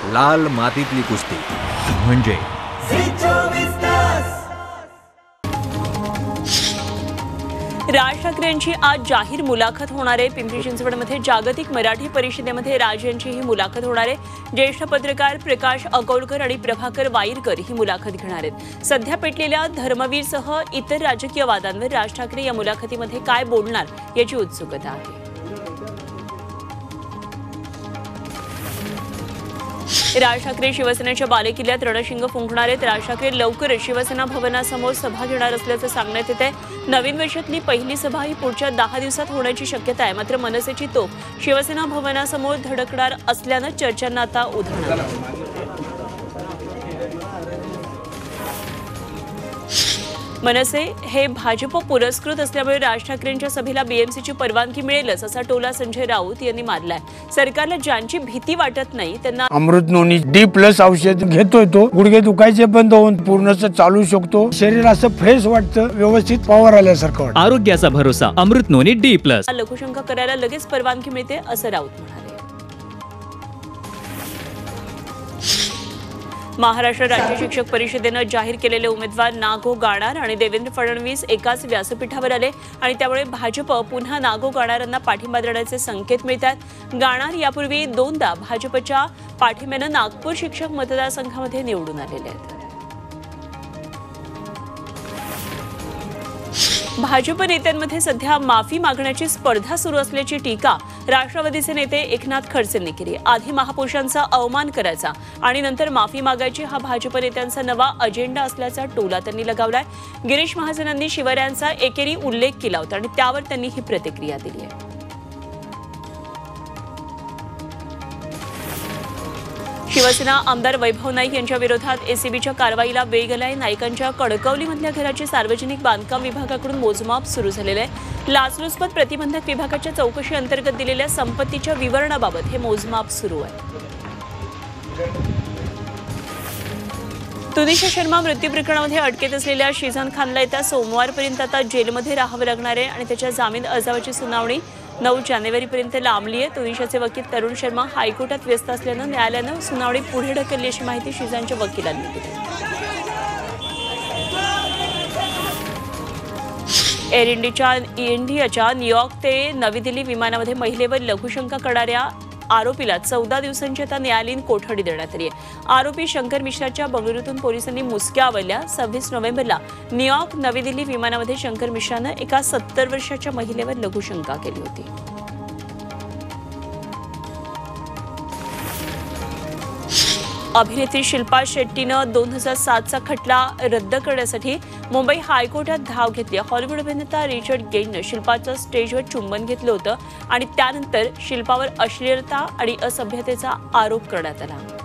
लाल मातीतली कुस्ती म्हणजे राज ठाकरे यांची आज जाहीर मुलाखत होणार आहे। पिंपरी चिंचवडमध्ये जागतिक मराठी परिषदेमध्ये राज यांची ही मुलाखत होणार आहे। ज्येष्ठ पत्रकार प्रकाश अकोलकर आणि प्रभाकर वाईरकर ही मुलाखत घेणार आहेत। सध्या पेटलेल्या धर्मवीरसह इतर राजकीय वादांवर राज ठाकरे या मुलाखतीमध्ये काय बोलणार याची उत्सुकता आहे। राज ठाकरे शिवसेनेच्या बालेकिल्ल्यात रणशिंग फुंकणार आहेत। राज ठाकरे लवकरच शिवसेना भवनासमोर सभा घेणार असल्याचं सांगण्यात येत आहे। नवीन वर्षातली पहिली सभा ही पुढच्या 10 दिवसात होण्याची शक्यता आहे। मात्र मनसेची तोफ शिवसेना भवनासमोर धडकणार असल्यानं चर्चांना आता उधाण आलं। मनसे हे भाजप पुरस्कृत असल्यामुळे राज ठाकरेंच्या सभेला बीएमसीची परवानगी मिळेलच असा टोला संजय राऊत यांनी मारलाय। सरकारला ज्यांची भीती वाटत नाही त्यांना अमृत नोनी D+ औषध घेतोय तो गुडघे दुखायचे बंद होऊन पूर्णच चालू शकतो। शरीर असं फ्रेश वाटतं, व्यवस्थित पॉवर आल्यासारखं वाटतं। आरोग्याचा भरोसा अमृत नोनी D+। लघुशंका करायला लगेच परवानगी मिळते असं राऊत म्हणाले। महाराष्ट्र राज्य शिक्षक परिषदेनं जाहीर केलेले उमेदवार नागो गाणार आणि देवेंद्र फडणवीस एकाच व्यासपीठावर आले आणि त्यामुळे भाजप पुन्हा नागो गाणारांना पाठिंबा देण्याचे संकेत मिळतात। गाणार यापूर्वी 2दा भाजपच्या पाठिंब्यानं नागपूर शिक्षक मतदारसंघामध्ये निवडून आलेले आहेत। भाजप नेत्यांमध्ये सध्या माफी मागण्याची स्पर्धा सुरू असल्याची टीका राष्ट्रवादीचे नेते एकनाथ खडसेंनी केली। आधी महापुरुषांचा अवमान करायचा आणि नंतर माफी मागायची हा भाजप नेत्यांचा नवा अजेंडा असल्याचा टोला त्यांनी लगावलाय। गिरीश महाजनांनी शिवरायांचा एकेरी उल्लेख केला होता आणि त्यावर त्यांनी ही प्रतिक्रिया दिली आहे। शिवसेना आमदार वैभव नाईक यांच्या विरोधात एसीबीच्या कारवाईला वेग आलाय। नाईकांच्या कणकवलीमधल्या घराची सार्वजनिक बांधकाम विभागाकडून मोजमाप सुरू झालेलं आहे। लाचलुचपत प्रतिबंधक विभागाच्या चौकशी अंतर्गत दिलेल्या संपत्तीच्या विवरणाबाबत हे मोजमाप सुरू आहे। तुनिशा शर्मा मृत्यू प्रकरणामध्ये अटकेत असलेल्या शिजान खानला येत्या सोमवारपर्यंत आता जेलमध्ये राहावं लागणार आहे आणि त्याच्या जामीन अर्जावरची सुनावणी 9 जानेवारीपर्यंत लांबली आहे। तुनिशाचे वकील तरुण शर्मा हायकोर्टात व्यस्त असल्यानं न्यायालयानं सुनावणी पुढे ढकलली अशी माहिती शिजानच्या वकिलांनी दिली। एअर इंडियाच्या न्यूयॉर्क ते नवी दिल्ली विमानामध्ये महिलेवर लघुशंका करणाऱ्या आरोपीला 14 दिवसांची आता न्यायालयीन कोठडी देण्यात आली आहे। आरोपी शंकर मिश्राच्या बंगळुरूतून पोलिसांनी मुसक्या आवळल्या। 26 नोव्हेंबरला न्यूयॉर्क नवी दिल्ली विमानामध्ये शंकर मिश्रानं एका 70 वर्षाच्या महिलेवर लघुशंका केली होती। अभिनेत्री शिल्पा शेट्टीनं 2007चा खटला रद्द करण्यासाठी मुंबई हायकोर्टात धाव घेतली। हॉलिवूड अभिनेता रिचर्ड गेननं शिल्पाचं स्टेजवर चुंबन घेतलं होतं आणि त्यानंतर शिल्पावर अश्लीलता आणि असभ्यतेचा आरोप करण्यात आला।